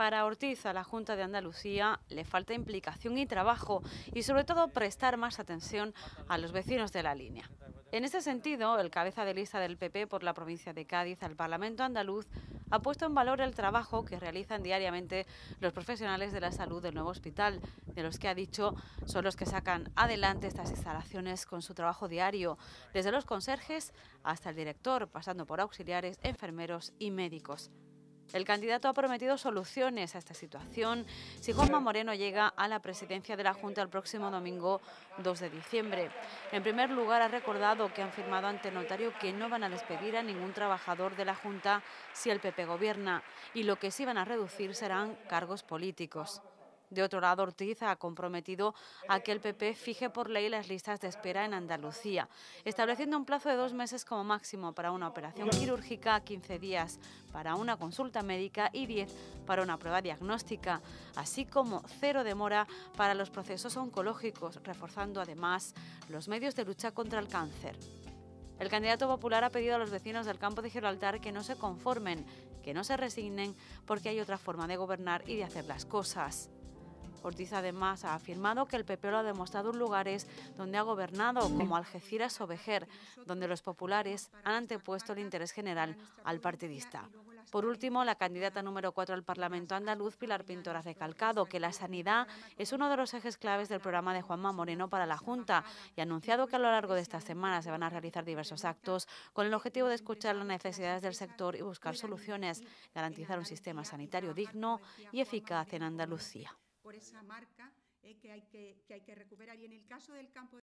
Para Ortiz, a la Junta de Andalucía le falta implicación y trabajo y sobre todo prestar más atención a los vecinos de la línea. En este sentido, el cabeza de lista del PP por la provincia de Cádiz al Parlamento andaluz ha puesto en valor el trabajo que realizan diariamente los profesionales de la salud del nuevo hospital, de los que ha dicho son los que sacan adelante estas instalaciones con su trabajo diario, desde los conserjes hasta el director, pasando por auxiliares, enfermeros y médicos. El candidato ha prometido soluciones a esta situación si Juanma Moreno llega a la presidencia de la Junta el próximo domingo 2 de diciembre. En primer lugar, ha recordado que han firmado ante notario que no van a despedir a ningún trabajador de la Junta si el PP gobierna y lo que sí van a reducir serán cargos políticos. De otro lado, Ortiz ha comprometido a que el PP fije por ley las listas de espera en Andalucía, estableciendo un plazo de 2 meses como máximo para una operación quirúrgica, 15 días para una consulta médica y 10 para una prueba diagnóstica, así como 0 demora para los procesos oncológicos, reforzando además los medios de lucha contra el cáncer. El candidato popular ha pedido a los vecinos del campo de Gibraltar que no se conformen, que no se resignen, porque hay otra forma de gobernar y de hacer las cosas. Ortiz además ha afirmado que el PP lo ha demostrado en lugares donde ha gobernado, como Algeciras o Vejer, donde los populares han antepuesto el interés general al partidista. Por último, la candidata número 4 al Parlamento andaluz, Pilar Pintor, ha recalcado que la sanidad es uno de los ejes claves del programa de Juanma Moreno para la Junta y ha anunciado que a lo largo de esta semana se van a realizar diversos actos con el objetivo de escuchar las necesidades del sector y buscar soluciones, garantizar un sistema sanitario digno y eficaz en Andalucía. Por esa marca que hay que recuperar. Y en el caso del campo